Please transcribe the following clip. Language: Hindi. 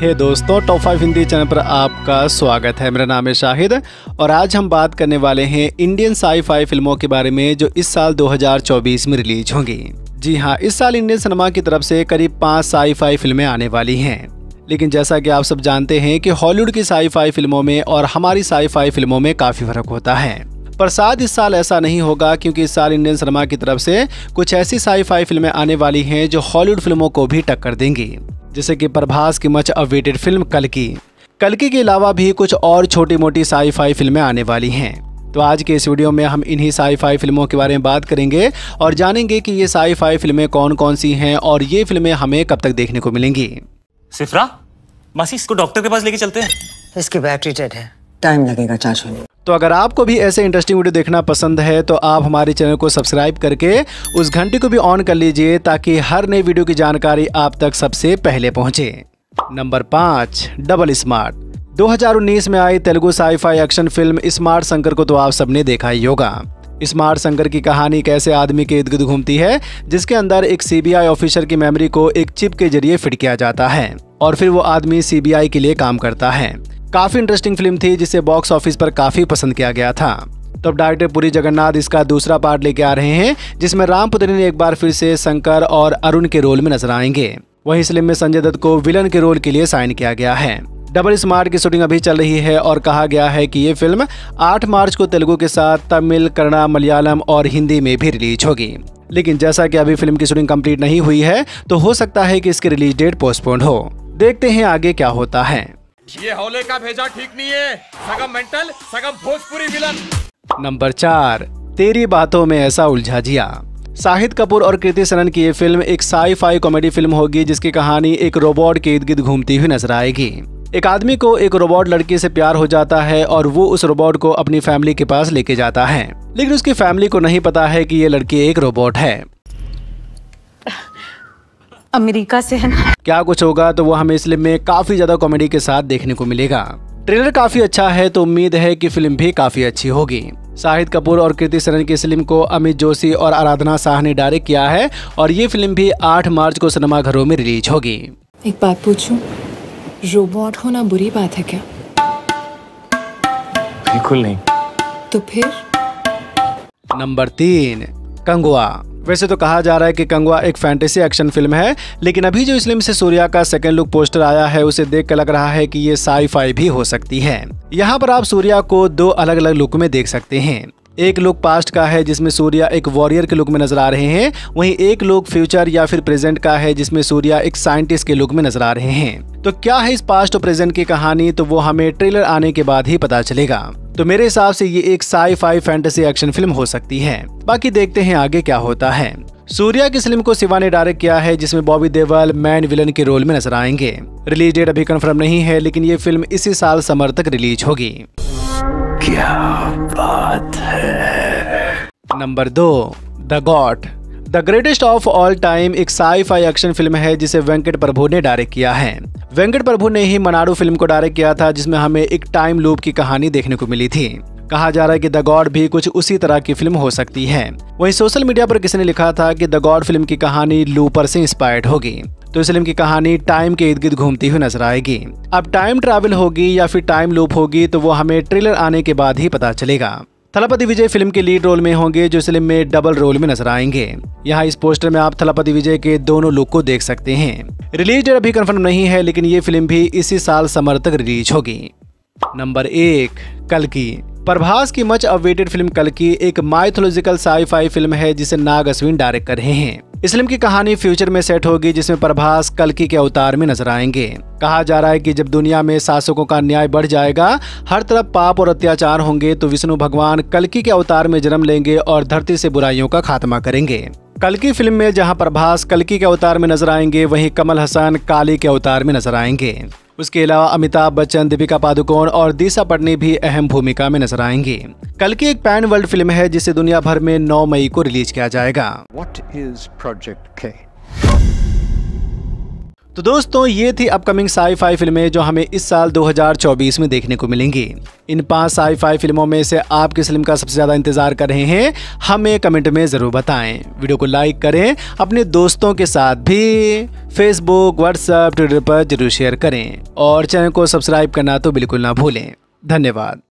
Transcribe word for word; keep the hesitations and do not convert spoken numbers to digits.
हे दोस्तों, टॉप फाइव हिंदी चैनल पर आपका स्वागत है। मेरा नाम है शाहिद और आज हम बात करने वाले हैं इंडियन साई-फाई फिल्मों के बारे में जो इस साल दो हज़ार चौबीस में रिलीज होंगी। जी हाँ, इस साल इंडियन सिनेमा की तरफ से करीब पाँच साई-फाई फिल्में आने वाली हैं। लेकिन जैसा कि आप सब जानते हैं कि हॉलीवुड की साई-फाई फिल्मों में और हमारी साई-फाई फिल्मों में काफ़ी फर्क होता है। पर शायद इस साल ऐसा नहीं होगा, क्योंकि इस साल इंडियन सिनेमा की तरफ से कुछ ऐसी साई-फाई फिल्में आने वाली हैं जो हॉलीवुड फिल्मों को भी टक्कर देंगी, जैसे कि प्रभास की मच अवेटेड फिल्म कल्कि। कल्कि के अलावा भी कुछ और छोटी मोटी साई-फाई फिल्में आने वाली हैं। तो आज के इस वीडियो में हम इन्हीं साई-फाई फिल्मों के बारे में बात करेंगे और जानेंगे कि ये साई-फाई फिल्में कौन कौन सी हैं और ये फिल्में हमें कब तक देखने को मिलेंगी। सिफरा, मासी इसको डॉक्टर के पास लेके चलते हैं। इसकी बैटरी डेड है, टाइम लगेगा चार्ज होने। तो अगर आपको भी ऐसे इंटरेस्टिंग वीडियो देखना पसंद है तो आप हमारे चैनल को सब्सक्राइब करके उस घंटी को भी ऑन कर लीजिए, ताकि हर नई वीडियो की जानकारी आप तक सबसे पहले पहुंचे। नंबर पाँच, डबल स्मार्ट। दो हज़ार उन्नीस में आई Telugu sci-fi action film smart Shankar को तो आप सबने देखा ही होगा। स्मार्ट शंकर की कहानी एक ऐसे आदमी के इर्द गिर्द घूमती है जिसके अंदर एक सीबीआई ऑफिसर की मेमोरी को एक चिप के जरिए फिट किया जाता है और फिर वो आदमी सीबीआई के लिए काम करता है। काफी इंटरेस्टिंग फिल्म थी जिसे बॉक्स ऑफिस पर काफी पसंद किया गया था। तो अब डायरेक्टर पुरी जगन्नाथ इसका दूसरा पार्ट लेके आ रहे हैं, जिसमें राम पुतरी एक बार फिर से शंकर और अरुण के रोल में नजर आएंगे। वहीं इस फिल्म में संजय दत्त को विलन के रोल के लिए साइन किया गया है। डबल स्मार्ट की शूटिंग अभी चल रही है और कहा गया है कि ये फिल्म आठ मार्च को तेलुगु के साथ तमिल, कन्नड़, मलयालम और हिंदी में भी रिलीज होगी। लेकिन जैसा कि अभी फिल्म की शूटिंग कंप्लीट नहीं हुई है, तो हो सकता है कि इसकी रिलीज डेट पोस्टपोन्ड हो। देखते हैं आगे क्या होता है। ये हौले का भेजा ठीक नहीं है, सगम मेंटल सगम भोजपुरी विलन। नंबर चार, तेरी बातों में ऐसा उलझा जिया। शाहिद कपूर और कृति सेनन की ये फिल्म एक साई-फाई कॉमेडी फिल्म होगी जिसकी कहानी एक रोबोट के इर्द गिर्द घूमती हुई नजर आएगी। एक आदमी को एक रोबोट लड़की से प्यार हो जाता है और वो उस रोबोट को अपनी फैमिली के पास लेके जाता है, लेकिन उसकी फैमिली को नहीं पता है कि ये लड़की एक रोबोट है। अमेरिका से है ना? क्या कुछ होगा तो वो हमें इस फिल्म में काफी ज्यादा कॉमेडी के साथ देखने को मिलेगा। ट्रेलर काफी अच्छा है तो उम्मीद है कि फिल्म भी काफी अच्छी होगी। शाहिद कपूर और कृति सेनन की फिल्म को अमित जोशी और आराधना शाह ने डायरेक्ट किया है और ये फिल्म भी आठ मार्च को सिनेमाघरों में रिलीज होगी। एक बात पूछूं, रोबोट होना बुरी बात है क्या? बिल्कुल नहीं। तो फिर? नंबर तीन, कंगुआ। वैसे तो कहा जा रहा है कि कंगुआ एक फैंटेसी एक्शन फिल्म है, लेकिन अभी जो इस फिल्म से सूर्या का सेकंड लुक पोस्टर आया है उसे देख कर लग रहा है कि ये साई-फाई भी हो सकती है। यहाँ पर आप सूर्या को दो अलग अलग लुक में देख सकते हैं। एक लुक पास्ट का है जिसमें सूर्या एक वॉरियर के लुक में नजर आ रहे हैं, वहीं एक लुक फ्यूचर या फिर प्रेजेंट का है जिसमें सूर्या एक साइंटिस्ट के लुक में नजर आ रहे हैं। तो क्या है इस पास्ट और प्रेजेंट की कहानी, तो वो हमें ट्रेलर आने के बाद ही पता चलेगा। तो मेरे हिसाब से ये एक साई-फाई फैंटेसी एक्शन फिल्म हो सकती है। बाकी देखते हैं आगे क्या होता है। सूर्या की फिल्म को शिवा ने डायरेक्ट किया है, जिसमें बॉबी देओल मैन विलन के रोल में नजर आएंगे। रिलीज डेट अभी कंफर्म नहीं है, लेकिन ये फिल्म इसी साल समर तक रिलीज होगी। क्या बात है। नंबर दो, the God. The greatest of all time एक साई-फाई एक्शन फिल्म है जिसे वेंकट प्रभु ने डायरेक्ट किया है। वेंकट प्रभु ने ही मनाडू फिल्म को डायरेक्ट किया था, जिसमें हमें एक टाइम लूप की कहानी देखने को मिली थी। कहा जा रहा है कि द गॉड भी कुछ उसी तरह की फिल्म हो सकती है। वहीं सोशल मीडिया पर किसी ने लिखा था कि द गॉड फिल्म की कहानी लूपर से इंस्पायर्ड होगी। तो इस फिल्म की कहानी टाइम के इर्द गिर्द घूमती हुई नजर आएगी। अब टाइम ट्रैवल होगी या फिर टाइम लूप होगी तो वो हमें ट्रेलर आने के बाद ही पता चलेगा। थलपति विजय फिल्म के लीड रोल में होंगे, जो फिल्म में डबल रोल में नजर आएंगे। यहाँ इस पोस्टर में आप थलपति विजय के दोनों लुक को देख सकते हैं। रिलीज डेट अभी कंफर्म नहीं है, लेकिन ये फिल्म भी इसी साल समर तक रिलीज होगी। नंबर एक, कल्कि। प्रभास की मच अवेटेड फिल्म कल्कि एक माइथोलॉजिकल साई-फाई फिल्म है जिसे नाग अश्विन डायरेक्ट कर रहे हैं। इस फिल्म की कहानी फ्यूचर में सेट होगी, जिसमें प्रभास कल्कि के अवतार में नजर आएंगे। कहा जा रहा है कि जब दुनिया में शासकों का न्याय बढ़ जाएगा, हर तरफ पाप और अत्याचार होंगे, तो विष्णु भगवान कल्कि के अवतार में जन्म लेंगे और धरती से बुराइयों का खात्मा करेंगे। कल्कि फिल्म में जहां प्रभास कल्कि के अवतार में नजर आएंगे, वहीं कमल हसन काली के अवतार में नजर आएंगे। उसके अलावा अमिताभ बच्चन, दीपिका पादुकोण और दिशा पटनी भी अहम भूमिका में नजर आएंगी। कल्कि एक पैन वर्ल्ड फिल्म है जिसे दुनिया भर में नौ मई को रिलीज किया जाएगा। What is Project K? तो दोस्तों ये थी अपकमिंग साई-फाई फिल्में जो हमें इस साल दो हज़ार चौबीस में देखने को मिलेंगी। इन पांच साई-फाई फिल्मों में से आप किस फिल्म का सबसे ज़्यादा इंतजार कर रहे हैं हमें कमेंट में ज़रूर बताएं। वीडियो को लाइक करें, अपने दोस्तों के साथ भी फेसबुक, व्हाट्सएप, ट्विटर पर जरूर शेयर करें और चैनल को सब्सक्राइब करना तो बिल्कुल ना भूलें। धन्यवाद।